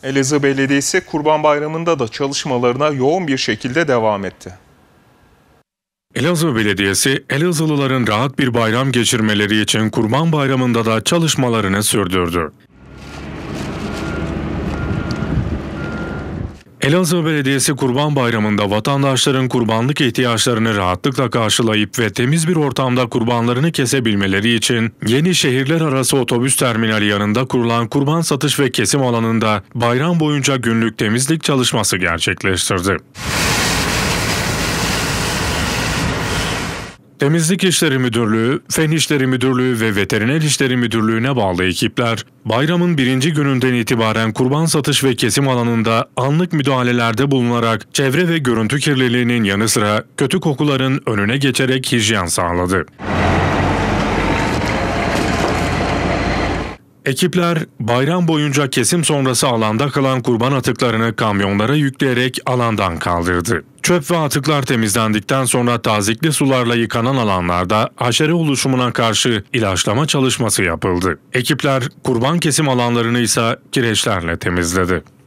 Elazığ Belediyesi Kurban Bayramı'nda da çalışmalarına yoğun bir şekilde devam etti. Elazığ Belediyesi, Elazığlıların rahat bir bayram geçirmeleri için Kurban Bayramı'nda da çalışmalarını sürdürdü. Elazığ Belediyesi Kurban Bayramı'nda vatandaşların kurbanlık ihtiyaçlarını rahatlıkla karşılayıp ve temiz bir ortamda kurbanlarını kesebilmeleri için yeni şehirler arası otobüs terminali yanında kurulan kurban satış ve kesim alanında bayram boyunca günlük temizlik çalışması gerçekleştirdi. Temizlik İşleri Müdürlüğü, Fen İşleri Müdürlüğü ve Veteriner İşleri Müdürlüğü'ne bağlı ekipler, bayramın birinci gününden itibaren kurban satış ve kesim alanında anlık müdahalelerde bulunarak çevre ve görüntü kirliliğinin yanı sıra kötü kokuların önüne geçerek hijyen sağladı. Ekipler bayram boyunca kesim sonrası alanda kalan kurban atıklarını kamyonlara yükleyerek alandan kaldırdı. Çöp ve atıklar temizlendikten sonra tazikli sularla yıkanan alanlarda haşere oluşumuna karşı ilaçlama çalışması yapıldı. Ekipler kurban kesim alanlarını ise kireçlerle temizledi.